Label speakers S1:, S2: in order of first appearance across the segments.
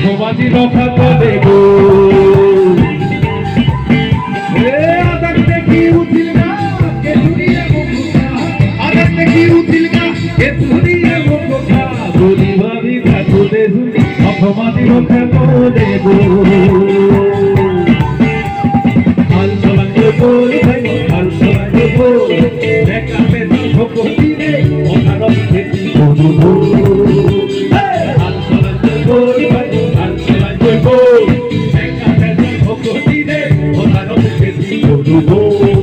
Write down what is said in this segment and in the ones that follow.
S1: অপবাদী রক্ষা করে গো আদার দেখি উঠিল না কে ধুরিয়ে মুখা আদার দেখি উঠিল না কে ধুরিয়ে মুখা বলি ভাবি ঠাকুরে ধুরি অপবাদী রক্ষা করে গো হাল চলাকে বল ভাই হাল চলাকে বল দেখা পেতে ভক্তি রে অনারব খেতি করবো হাল চলাকে বল ভাই হাল চলাকে বল দেখা পেতে ভক্তি রে অনারব খেতি করবো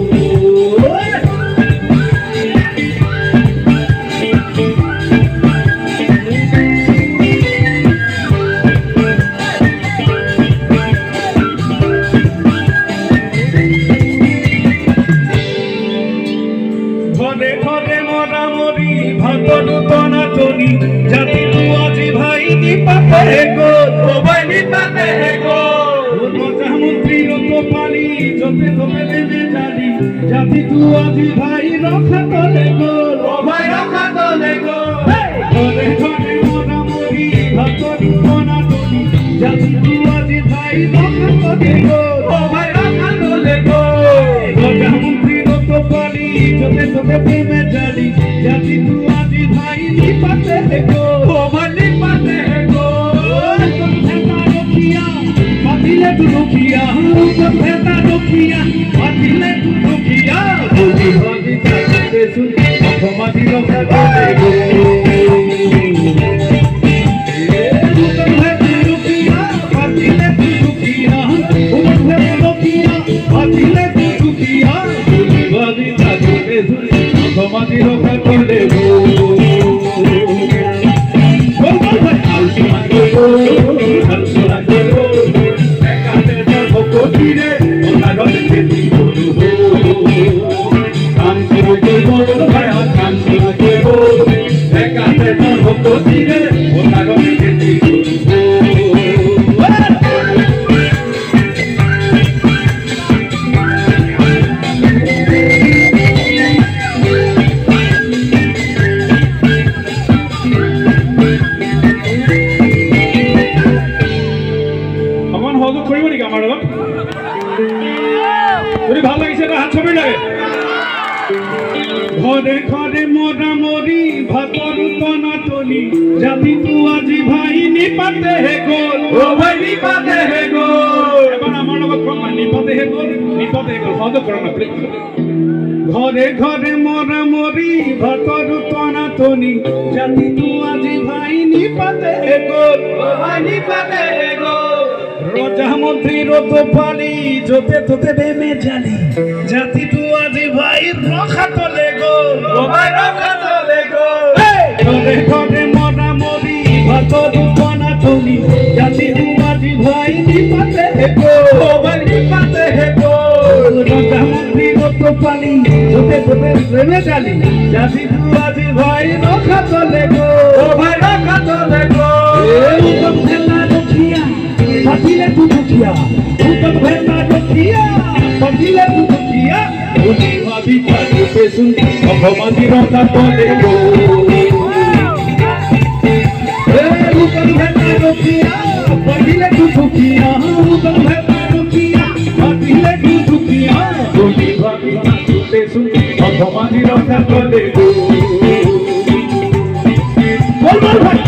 S1: ঘরে ঘরে মরামরি ভাতর তনাতনি জাতি তু আজি ভাই নিপাতে গো সবাই নিপাতে গো প্রধানমন্ত্রী রত পালি যতে তোকে দেবে জানি জাতি তু আজি ভাই রক্ষা তোলে গো সবাই রক্ষা তোলে গো ঘরে ঘরে মরামরি ভাতর তনাতনি জাতি তু আজি ভাই রক্ষা তোলে গো সবাই রক্ষা তোলে গো প্রধানমন্ত্রী রত পালি যতে তোকে প্রেমে জানি জাতি তু আজি ভাই নিপাতে গো সবাই নিপাতে গো ভেতা রখিয়া বাতিলে তু রখিয়া ভেতা রখিয়া বাতিলে তু রখিয়া বলি ভাবি ঠাকুরে শুনি অপমাদি রক্ষা করে গো বাতিলে তু রখিয়া ভেতা রখিয়া বাতিলে তু রখিয়া বলি ভাবি ঠাকুরে শুনি অপমাদি রক্ষা করে গো ঘরে ঘরে মরামরি ভাতর তনাতনি জাতি তু আজি ভাই নিপাতে হে গোল ও ভাই নিপাতে হে গোল এবার আমার নাম ক্রমা নিপাতে হে গোল শব্দ করো না প্লিজ ঘরে ঘরে মরামরি ভাতর তনাতনি জাতি তু আজি ভাই নিপাতে হে গোল ও ভাই নিপাতে হে গোল রজা মন্ত্রী রত পালি যতে তোতে বেমে জানি জাতি তু আজি ভাই রক্ষা তোলে গো সবাই রক্ষা তোলে গো ঘরে ঘরে মরামরি ভাতর তনাতনি জাতি তু আজি ভাই নিপাতে গো সবাই নিপাতে গো রজা মন্ত্রী রত পালি যতে তোতে বেমে জানি জাতি তু আজি ভাই রক্ষা তোলে গো সবাই রক্ষা তোলে গো উত্তম ভেলা রখিয়া বাতিলে তু রখিয়া উত্তম ভেলা রখিয়া বাতিলে তু রখিয়া বলি ভাবি ঠাকুরে শুনি অপমাদি রক্ষা তোলে গো উত্তম ভেলা রখিয়া বাতিলে তু রখিয়া উত্তম ভেলা রখিয়া বাতিলে তু রখিয়া বলি ভাবি ঠাকুরে শুনি অপমাদি রক্ষা তোলে গো বল বল ভাই